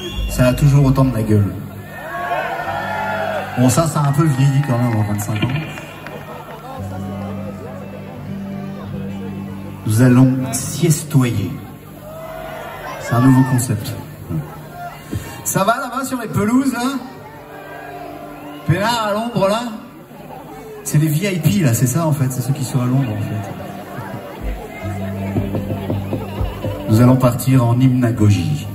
Ça a toujours autant de la gueule. Bon, ça a un peu vieilli quand même en 25 ans. Nous allons siestoyer. C'est un nouveau concept. Ça va là-bas sur les pelouses là? Pénard à l'ombre là? C'est les VIP là, c'est ça en fait, c'est ceux qui sont à l'ombre en fait. Nous allons partir en hypnagogie.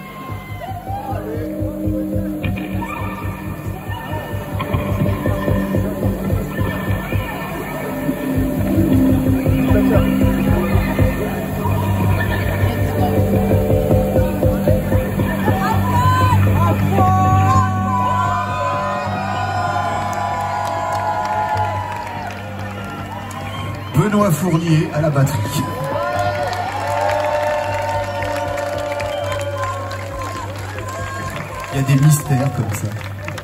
Benoît Fournier à la batterie. Il y a des mystères comme ça.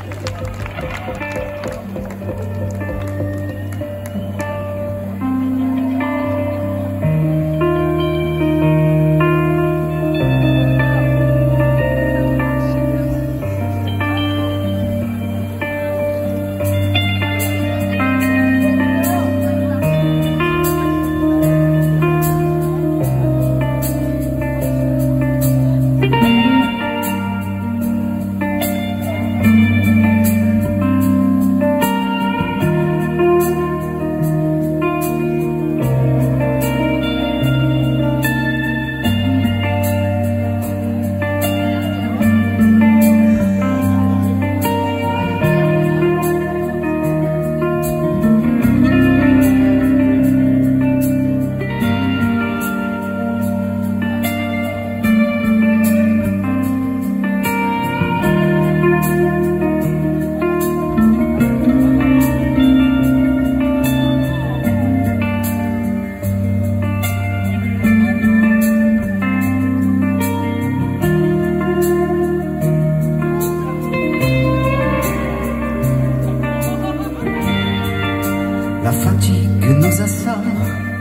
La fatigue nous assomme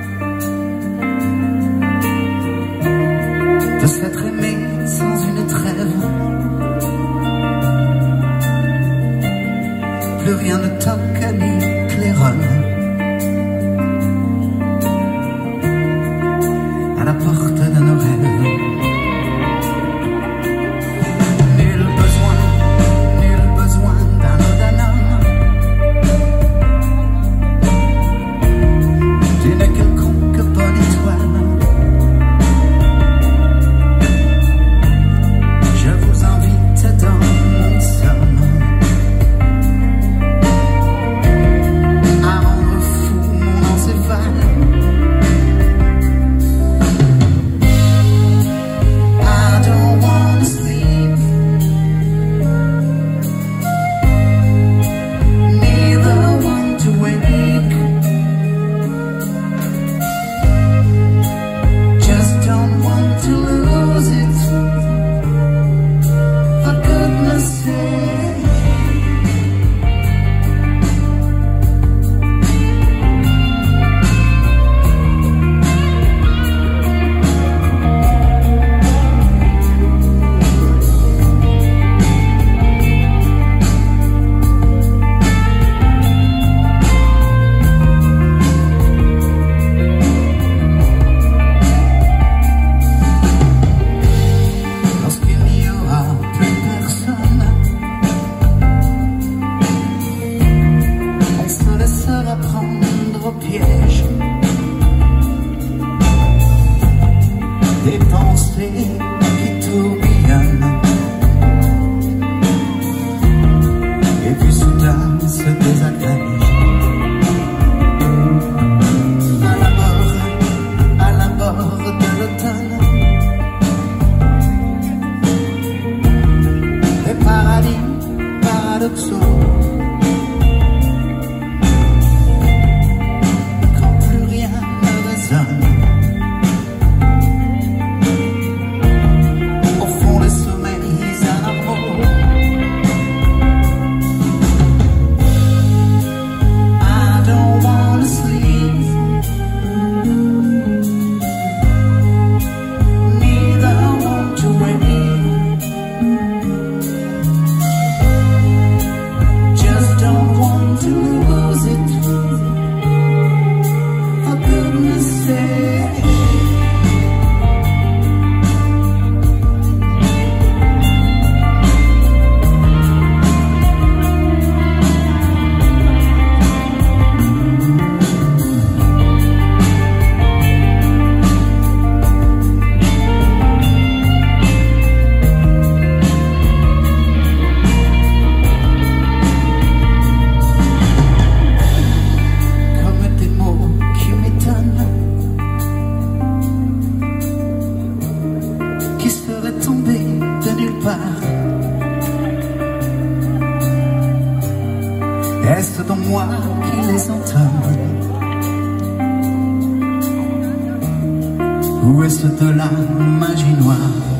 de s'être aimé sans une trêve. Plus rien ne toque ni claironne. À la porte de nos rêves. Nul besoin d'un eau d'un homme. D'une quelconque bonne étoile. Je vous invite dans mon somme à rendre fou mon encéphale. I don't wanna sleep, neither want to wake. Just don't want to lose it, for goodness sake. Lorsqu'il n'y aura plus personne, on se laissera prendre au piège des pensées qui tourbillonnent. Et puis soudain se désagrègent à la bord de l'automne. Des paradis paradoxaux. Quand plus rien ne résonne. Au fond des sommeils amoureux. I don't wanna sleep, neither want to wake. part. Est-ce donc moi qui les entame, ou est-ce de la magie noire?